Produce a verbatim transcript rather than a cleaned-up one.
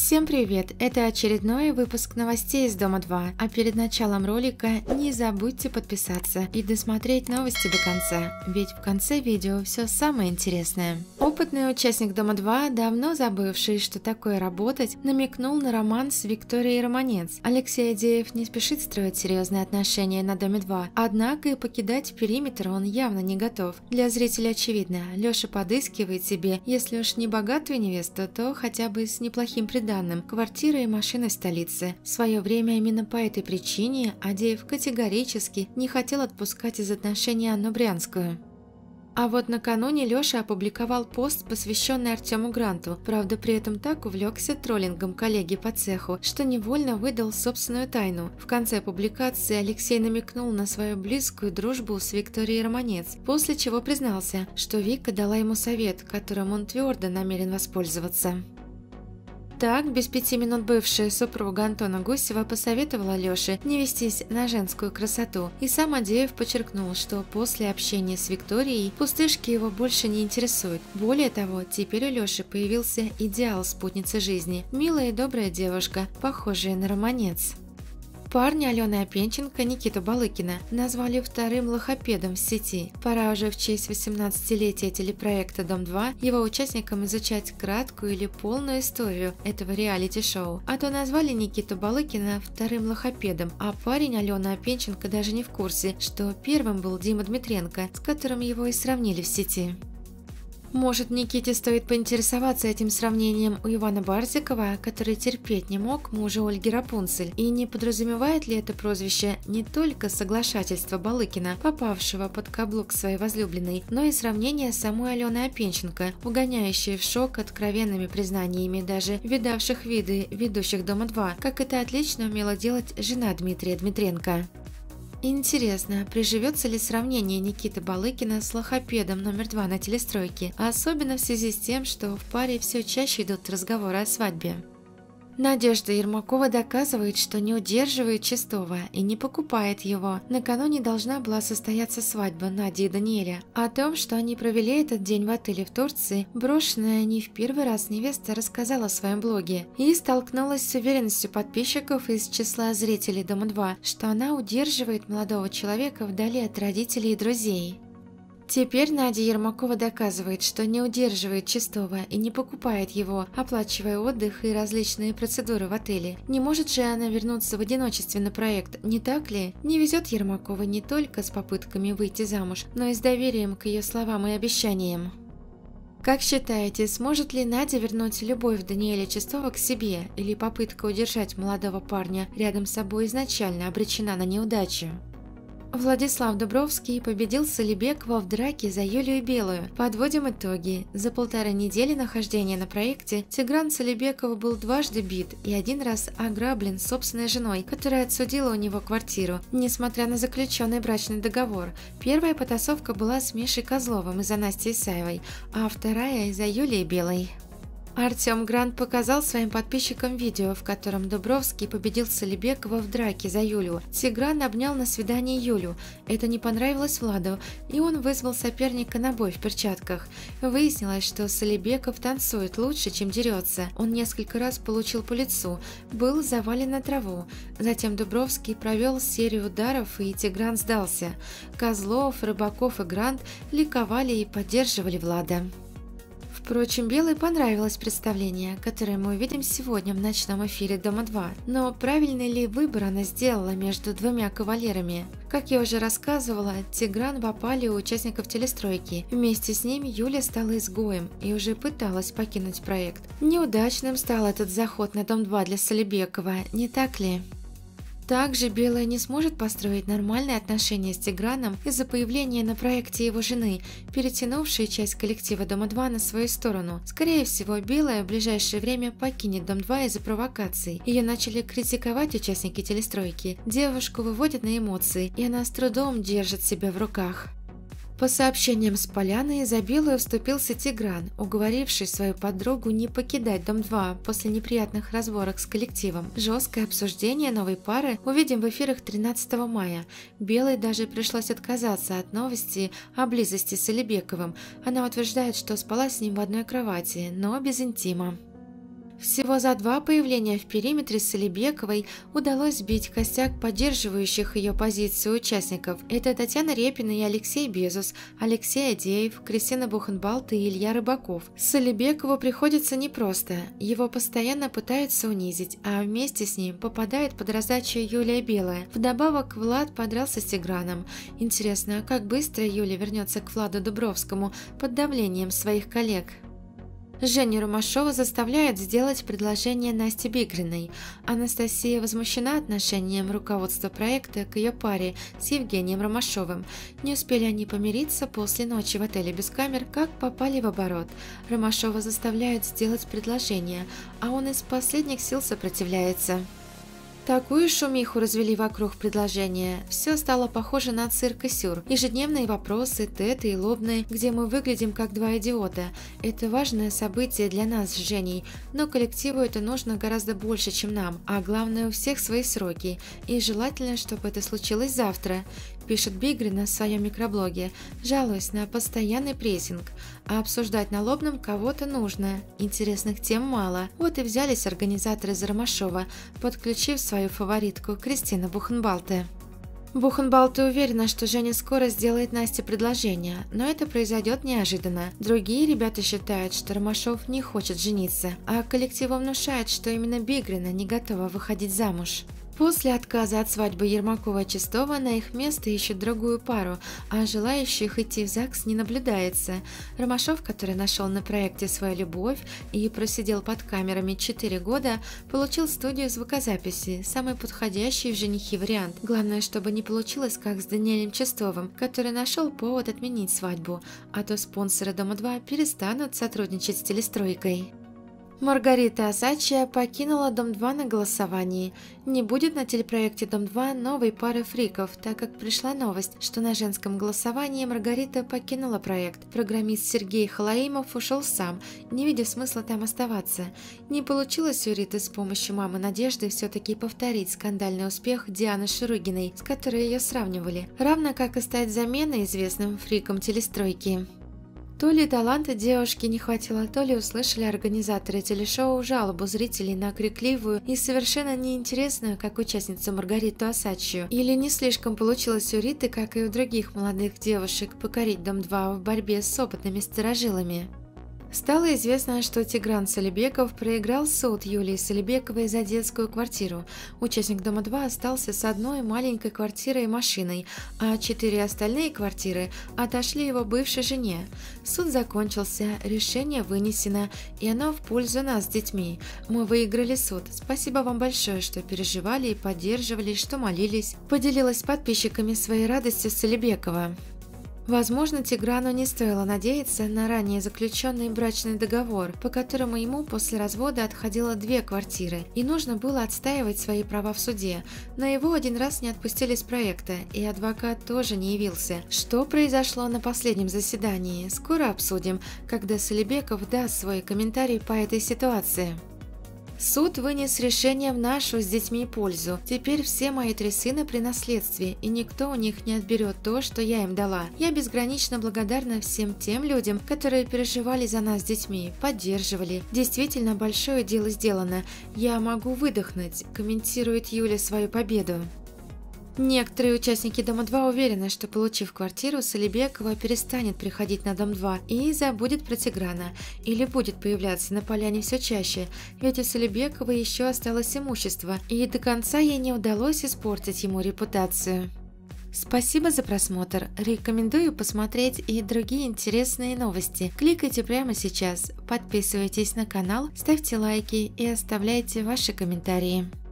Всем привет! Это очередной выпуск новостей из Дома два. А перед началом ролика не забудьте подписаться и досмотреть новости до конца, ведь в конце видео все самое интересное. Опытный участник Дома два, давно забывший, что такое работать, намекнул на роман с Викторией Романец. Алексей Адеев не спешит строить серьезные отношения на Доме два, однако и покидать периметр он явно не готов. Для зрителя очевидно, Леша подыскивает себе, если уж не богатую невесту, то хотя бы с неплохим преданным. Данным, квартира и машина в столице. В свое время именно по этой причине Адеев категорически не хотел отпускать из отношений Анну Брянскую. А вот накануне Леша опубликовал пост, посвященный Артему Гранту, правда при этом так увлекся троллингом коллеги по цеху, что невольно выдал собственную тайну. В конце публикации Алексей намекнул на свою близкую дружбу с Викторией Романец, после чего признался, что Вика дала ему совет, которым он твердо намерен воспользоваться. Так, без пяти минут бывшая супруга Антона Гусева посоветовала Леше не вестись на женскую красоту, и сам Адеев подчеркнул, что после общения с Викторией пустышки его больше не интересуют. Более того, теперь у Леши появился идеал спутницы жизни – милая и добрая девушка, похожая на Романец. Парня Алены Опенченко, Никиту Балыкина, назвали вторым лохопедом в сети. Пора уже в честь восемнадцатилетия телепроекта «Дом два» его участникам изучать краткую или полную историю этого реалити-шоу. А то назвали Никиту Балыкина вторым лохопедом, а парень Алены Опенченко даже не в курсе, что первым был Дима Дмитренко, с которым его и сравнили в сети. Может, Никите стоит поинтересоваться этим сравнением у Ивана Барзикова, который терпеть не мог мужа Ольги Рапунцель, и не подразумевает ли это прозвище не только соглашательство Балыкина, попавшего под каблук своей возлюбленной, но и сравнение с самой Аленой Опенченко, угоняющей в шок откровенными признаниями даже видавших виды ведущих Дома два, как это отлично умела делать жена Дмитрия Дмитренко. Интересно, приживется ли сравнение Никиты Балыкина с лохопедом номер два на телестройке, особенно в связи с тем, что в паре все чаще идут разговоры о свадьбе. Надежда Ермакова доказывает, что не удерживает Чистова и не покупает его. Накануне должна была состояться свадьба Нади и Даниэля. О том, что они провели этот день в отеле в Турции, брошенная не в первый раз невеста рассказала в своем блоге и столкнулась с уверенностью подписчиков из числа зрителей Дома два, что она удерживает молодого человека вдали от родителей и друзей. Теперь Надя Ермакова доказывает, что не удерживает Чистова и не покупает его, оплачивая отдых и различные процедуры в отеле. Не может же она вернуться в одиночестве на проект, не так ли? Не везет Ермакова не только с попытками выйти замуж, но и с доверием к ее словам и обещаниям. Как считаете, сможет ли Надя вернуть любовь Даниэля Чистова к себе, или попытка удержать молодого парня рядом с собой изначально обречена на неудачу? Владислав Дубровский победил Солибекова в драке за Юлию Белую. Подводим итоги. За полторы недели нахождения на проекте Тигран Солибеков был дважды бит и один раз ограблен собственной женой, которая отсудила у него квартиру, несмотря на заключенный брачный договор. Первая потасовка была с Мишей Козловым из-за Насти Исаевой, а вторая из-за Юлии Белой. Артем Грант показал своим подписчикам видео, в котором Дубровский победил Солибекова в драке за Юлю. Тигран обнял на свидании Юлю. Это не понравилось Владу, и он вызвал соперника на бой в перчатках. Выяснилось, что Солибеков танцует лучше, чем дерется. Он несколько раз получил по лицу, был завален на траву. Затем Дубровский провел серию ударов, и Тигран сдался. Козлов, Рыбаков и Грант ликовали и поддерживали Влада. Впрочем, Белой понравилось представление, которое мы увидим сегодня в ночном эфире Дома два. Но правильный ли выбор она сделала между двумя кавалерами? Как я уже рассказывала, Тигран в опале у участников телестройки. Вместе с ним Юля стала изгоем и уже пыталась покинуть проект. Неудачным стал этот заход на Дом два для Солибекова, не так ли? Также Белая не сможет построить нормальные отношения с Тиграном из-за появления на проекте его жены, перетянувшей часть коллектива Дома два на свою сторону. Скорее всего, Белая в ближайшее время покинет Дом два из-за провокаций. Ее начали критиковать участники телестройки. Девушку выводят на эмоции, и она с трудом держит себя в руках. По сообщениям с поляны, за Белую вступился Тигран, уговоривший свою подругу не покидать Дом два после неприятных разборок с коллективом. Жесткое обсуждение новой пары увидим в эфирах тринадцатого мая. Белой даже пришлось отказаться от новости о близости с Солибековым. Она утверждает, что спала с ним в одной кровати, но без интима. Всего за два появления в периметре Салибековой удалось сбить костяк поддерживающих ее позицию участников. Это Татьяна Репина и Алексей Безус, Алексей Адеев, Кристина Бухенбалт и Илья Рыбаков. Салибекову приходится непросто. Его постоянно пытаются унизить, а вместе с ним попадает под раздачу Юлия Белая. Вдобавок Влад подрался с Тиграном. Интересно, как быстро Юля вернется к Владу Дубровскому под давлением своих коллег? Женю Ромашова заставляют сделать предложение Насте Бигриной. Анастасия возмущена отношением руководства проекта к ее паре с Евгением Ромашовым. Не успели они помириться после ночи в отеле без камер, как попали в оборот. Ромашова заставляют сделать предложение, а он из последних сил сопротивляется. Такую шумиху развели вокруг предложения. Все стало похоже на цирк и сюр. Ежедневные вопросы, теты и лобные, где мы выглядим как два идиота. Это важное событие для нас с Женей, но коллективу это нужно гораздо больше, чем нам. А главное, у всех свои сроки. И желательно, чтобы это случилось завтра, пишет Бигрина в своем микроблоге, жалуясь на постоянный прессинг. А обсуждать на лобном кого-то нужно. Интересных тем мало. Вот и взялись организаторы за Ромашова, подключив свою фаворитку Кристину Бухенбалте. Бухенбалте уверена, что Женя скоро сделает Насте предложение, но это произойдет неожиданно. Другие ребята считают, что Ромашов не хочет жениться, а коллективу внушает, что именно Бигрина не готова выходить замуж. После отказа от свадьбы Ермакова-Чистова на их место ищут другую пару, а желающих идти в ЗАГС не наблюдается. Ромашов, который нашел на проекте свою любовь и просидел под камерами четыре года, получил студию звукозаписи, самый подходящий в женихи вариант. Главное, чтобы не получилось, как с Даниэлем Чистовым, который нашел повод отменить свадьбу, а то спонсоры Дома-два перестанут сотрудничать с телестройкой. Маргарита Осадчая покинула Дом-два на голосовании. Не будет на телепроекте Дом-два новой пары фриков, так как пришла новость, что на женском голосовании Маргарита покинула проект. Программист Сергей Халаимов ушел сам, не видя смысла там оставаться. Не получилось у Риты с помощью мамы Надежды все-таки повторить скандальный успех Дианы Шурыгиной, с которой ее сравнивали, равно как и стать заменой известным фриком телестройки. То ли таланта девушки не хватило, то ли услышали организаторы телешоу жалобу зрителей на крикливую и совершенно неинтересную, как участницу Маргариту Осадчую. Или не слишком получилось у Риты, как и у других молодых девушек, покорить Дом-два в борьбе с опытными старожилами. Стало известно, что Тигран Салибеков проиграл суд Юлии Салибековой за детскую квартиру. Участник Дома-два остался с одной маленькой квартирой и машиной, а четыре остальные квартиры отошли его бывшей жене. Суд закончился, решение вынесено, и оно в пользу нас с детьми. Мы выиграли суд. Спасибо вам большое, что переживали и поддерживали, что молились. Поделилась с подписчиками своей радостью Салибекова. Возможно, Тиграну не стоило надеяться на ранее заключенный брачный договор, по которому ему после развода отходило две квартиры, и нужно было отстаивать свои права в суде. Но его один раз не отпустили с проекта, и адвокат тоже не явился. Что произошло на последнем заседании, скоро обсудим, когда Салибеков даст свой комментарий по этой ситуации. Суд вынес решение в нашу с детьми пользу. Теперь все мои три сына при наследстве, и никто у них не отберет то, что я им дала. Я безгранично благодарна всем тем людям, которые переживали за нас с детьми, поддерживали. Действительно большое дело сделано. Я могу выдохнуть, комментирует Юля свою победу. Некоторые участники Дома-два уверены, что, получив квартиру, Салибекова перестанет приходить на Дом-два и забудет про Тиграна, или будет появляться на поляне все чаще, ведь у Салибекова еще осталось имущество, и до конца ей не удалось испортить ему репутацию. Спасибо за просмотр. Рекомендую посмотреть и другие интересные новости. Кликайте прямо сейчас, подписывайтесь на канал, ставьте лайки и оставляйте ваши комментарии.